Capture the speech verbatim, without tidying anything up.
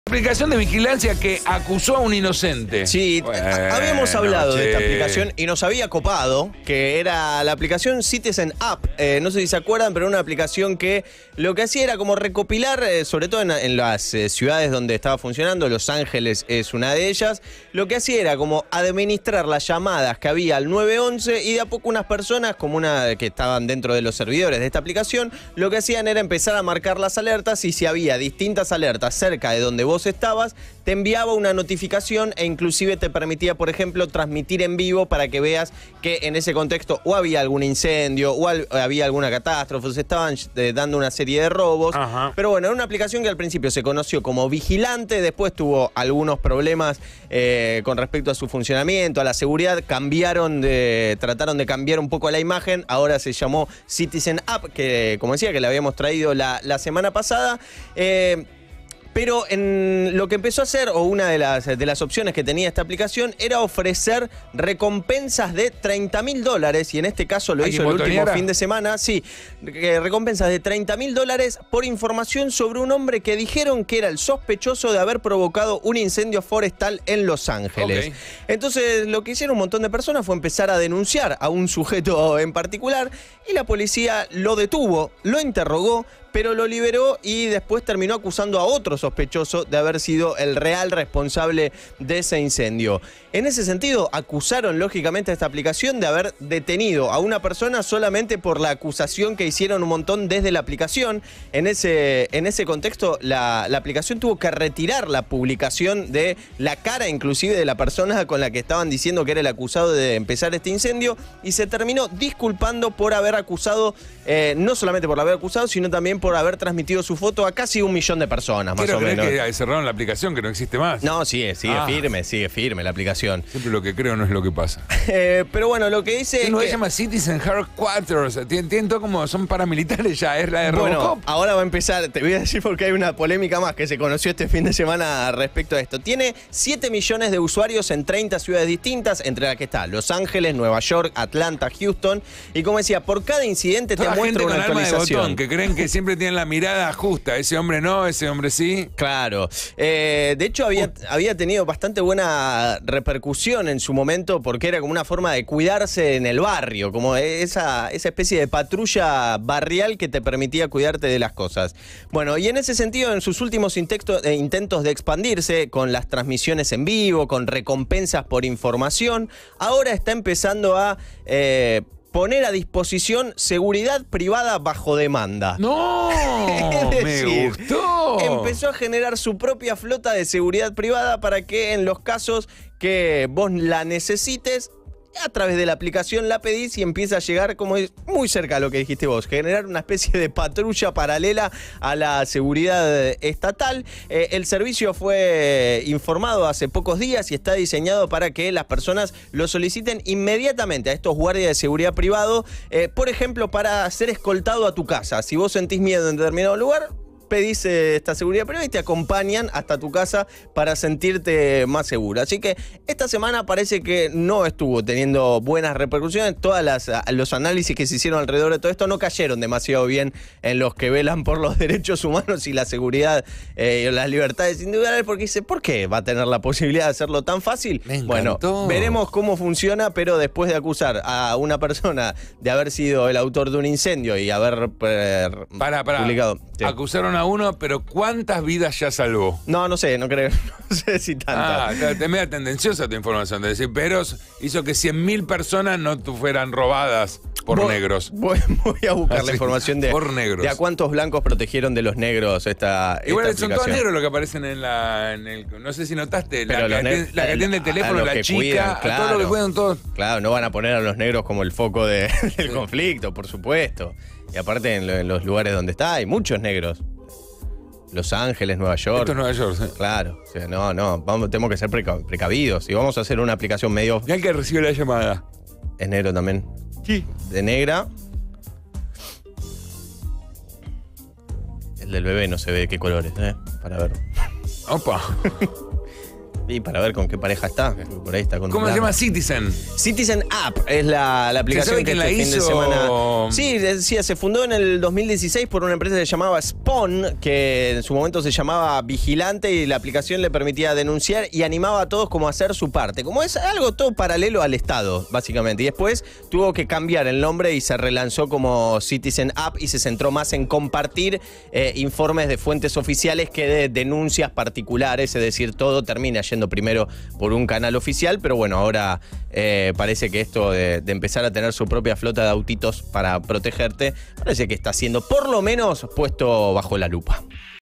Aplicación de vigilancia que acusó a un inocente. Sí, bueno, habíamos hablado che. de esta aplicación y nos había copado, que era la aplicación Citizen App. Eh, no sé si se acuerdan, pero era una aplicación que lo que hacía era como recopilar, eh, sobre todo en, en las eh, ciudades donde estaba funcionando, Los Ángeles es una de ellas, lo que hacía era como administrar las llamadas que había al nueve once y de a poco unas personas, como una que estaban dentro de los servidores de esta aplicación, lo que hacían era empezar a marcar las alertas y si había distintas alertas cerca de donde vos estabas, te enviaba una notificación e inclusive te permitía, por ejemplo, transmitir en vivo para que veas que en ese contexto o había algún incendio o al, había alguna catástrofe, se estaban eh, dando una serie de robos. Ajá. Pero bueno, era una aplicación que al principio se conoció como Vigilante, después tuvo algunos problemas eh, con respecto a su funcionamiento, a la seguridad, cambiaron de, trataron de cambiar un poco la imagen, ahora se llamó Citizen App, que como decía, que la habíamos traído la, la semana pasada. Eh, Pero en lo que empezó a hacer, o una de las, de las opciones que tenía esta aplicación, era ofrecer recompensas de treinta mil dólares, y en este caso lo hizo el último fin de semana, sí, recompensas de treinta mil dólares por información sobre un hombre que dijeron que era el sospechoso de haber provocado un incendio forestal en Los Ángeles. Okay. Entonces lo que hicieron un montón de personas fue empezar a denunciar a un sujeto en particular, y la policía lo detuvo, lo interrogó, pero lo liberó y después terminó acusando a otro sospechoso de haber sido el real responsable de ese incendio. En ese sentido, acusaron lógicamente a esta aplicación de haber detenido a una persona solamente por la acusación que hicieron un montón desde la aplicación. En ese, en ese contexto, la, la aplicación tuvo que retirar la publicación de la cara inclusive de la persona con la que estaban diciendo que era el acusado de empezar este incendio, y se terminó disculpando por haber acusado, eh, no solamente por haber acusado, sino también por por haber transmitido su foto a casi un millón de personas, más Quiero o menos. creer que cerraron la aplicación, que no existe más. No, sigue, sigue ah. firme, sigue firme la aplicación. Siempre lo que creo no es lo que pasa. eh, pero bueno, lo que dice es no que... se llama Citizen Headquarters. Tienen todo como son paramilitares ya, es la de bueno, Robocop. Ahora va a empezar, te voy a decir porque hay una polémica más que se conoció este fin de semana respecto a esto. Tiene siete millones de usuarios en treinta ciudades distintas, entre las que está Los Ángeles, Nueva York, Atlanta, Houston. Y como decía, por cada incidente Toda te muestra gente una con actualización. Alma de botón, que creen que siempre tienen la mirada justa. Ese hombre no, ese hombre sí. Claro. Eh, de hecho, había, había tenido bastante buena repercusión en su momento porque era como una forma de cuidarse en el barrio, como esa, esa especie de patrulla barrial que te permitía cuidarte de las cosas. Bueno, y en ese sentido, en sus últimos intentos, eh, intentos de expandirse, con las transmisiones en vivo, con recompensas por información, ahora está empezando a... Eh, poner a disposición seguridad privada bajo demanda. ¡No! Es decir, me gustó. Empezó a generar su propia flota de seguridad privada para que en los casos que vos la necesites, a través de la aplicación la pedís y empieza a llegar, como es muy cerca a lo que dijiste vos, generar una especie de patrulla paralela a la seguridad estatal. Eh, el servicio fue informado hace pocos días y está diseñado para que las personas lo soliciten inmediatamente a estos guardias de seguridad privado, eh, por ejemplo, para ser escoltado a tu casa. Si vos sentís miedo en determinado lugar, pedís eh, esta seguridad privada y te acompañan hasta tu casa para sentirte más seguro. Así que esta semana parece que no estuvo teniendo buenas repercusiones. Todas las los análisis que se hicieron alrededor de todo esto no cayeron demasiado bien en los que velan por los derechos humanos y la seguridad eh, y las libertades individuales, porque dice, ¿por qué va a tener la posibilidad de hacerlo tan fácil? Bueno, veremos cómo funciona, pero después de acusar a una persona de haber sido el autor de un incendio y haber eh, para, para. publicado... Sí. Acusaron a uno, pero ¿cuántas vidas ya salvó? No, no sé, no creo, no sé si tantas. Ah, te media tendenciosa tu información, de decir, pero hizo que cien mil personas no fueran robadas por voy, negros. Voy, voy a buscar Así, la información de, por negros. de a cuántos blancos protegieron de los negros esta Igual esta son todos negros los que aparecen en la... En el, no sé si notaste, la que, atiende, la que atiende el teléfono, la chica, cuidan, claro, a todos los que cuidan todos. Claro, no van a poner a los negros como el foco de, del sí. conflicto, por supuesto. Y aparte en, en los lugares donde está hay muchos negros. Los Ángeles, Nueva York. Esto es Nueva York, sí. Claro. O sea, no, no. Vamos, tenemos que ser preca precavidos. Y vamos a hacer una aplicación medio... ¿Y el que recibe la llamada? Es negro también. Sí. De negra. El del bebé no se ve de qué colores, ¿eh? Para ver. Opa. Y para ver con qué pareja está. Por ahí está con ¿Cómo se llama? Citizen. Citizen App es la, la aplicación que la este hizo? fin de semana. Sí, decía, se fundó en el dos mil dieciséis por una empresa que se llamaba Spawn, que en su momento se llamaba Vigilante, y la aplicación le permitía denunciar y animaba a todos como a hacer su parte. Como es algo todo paralelo al Estado, básicamente. Y después tuvo que cambiar el nombre y se relanzó como Citizen App y se centró más en compartir eh, informes de fuentes oficiales que de denuncias particulares, es decir, todo termina yendo primero por un canal oficial, pero bueno, ahora eh, parece que esto de, de empezar a tener su propia flota de autitos para protegerte, parece que está siendo por lo menos puesto bajo la lupa.